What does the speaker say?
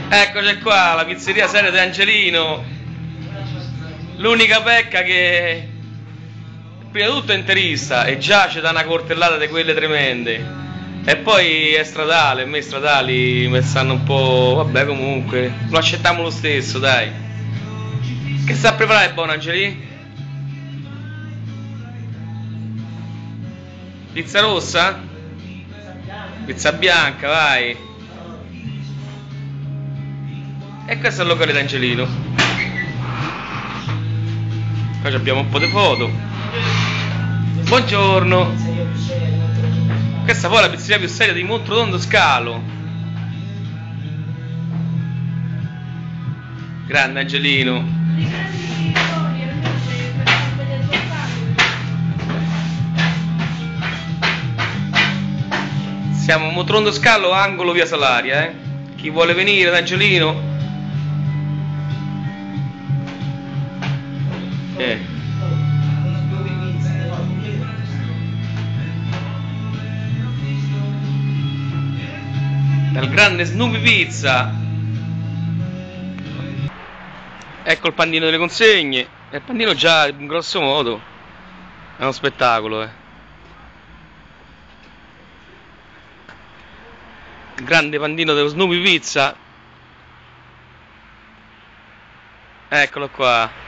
Eccoci qua, la pizzeria seria di Angelino. L'unica pecca che prima di tutto è interista e già c'è da una coltellata di quelle tremende. E poi è stradale, a me i stradali mi stanno un po'. Vabbè, comunque, lo accettiamo lo stesso, dai. Che sta a preparare buono, Angelino? Pizza rossa? Pizza bianca, vai. E questo è il locale d'Angelino. Qua abbiamo un po' di foto. Buongiorno. Questa poi è la pizzeria più seria di Montrotondo Scalo. Grande Angelino. Siamo a Montrotondo Scalo, angolo via Salaria, Chi vuole venire da Angelino? Dal grande Snoopy Pizza. Ecco il pandino delle consegne. Il pandino già in grosso modo è uno spettacolo, Il grande pandino dello Snoopy Pizza. Eccolo qua.